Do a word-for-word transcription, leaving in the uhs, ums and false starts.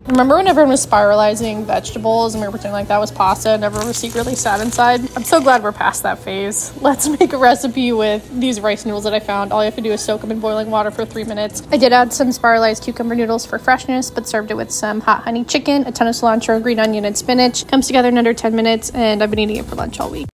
Remember when everyone was spiralizing vegetables and we were pretending like that was pasta and everyone was secretly sad inside? I'm so glad we're past that phase. Let's make a recipe with these rice noodles that I found. All you have to do is soak them in boiling water for three minutes. I did add some spiralized cucumber noodles for freshness, but served it with some hot honey chicken, a ton of cilantro, green onion, and spinach. Comes together in under ten minutes, and I've been eating it for lunch all week.